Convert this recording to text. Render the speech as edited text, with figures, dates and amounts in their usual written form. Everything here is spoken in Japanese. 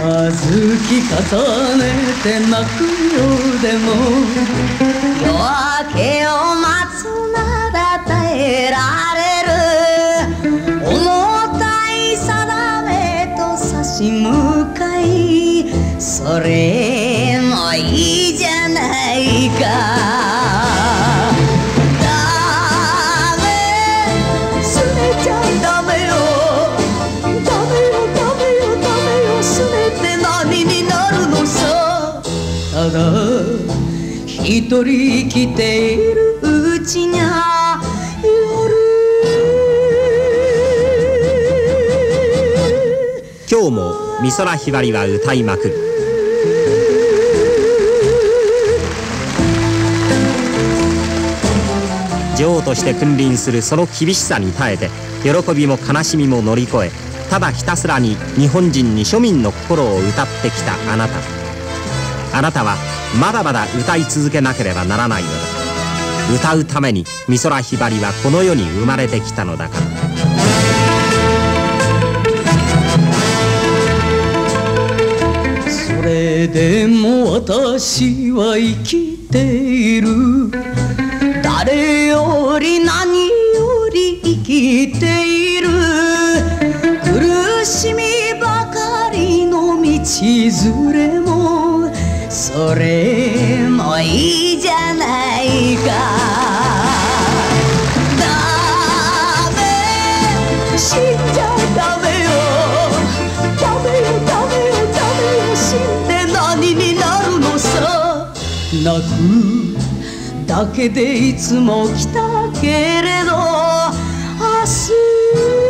き重ねて泣くようでも夜明けを待つなら耐えられる。重たい定めと差し向かい、それもいいじゃないか。ただ一人生きているうちにゃ夜。 今日も美空ひばりは歌いまくる。女王として君臨するその厳しさに耐えて、喜びも悲しみも乗り越え、ただひたすらに日本人に庶民の心を歌ってきたあなた。あなたはまだまだ歌い続けなければならないのだ。歌うために美空ひばりはこの世に生まれてきたのだから。 それでも私は生きている。誰より何より生きている。苦しみばかりの道連れもそれもいいじゃないか。ダメ、死んじゃダメよ。ダメよダメよダメよ、死んで何になるのさ。泣くだけでいつも来たけれど明日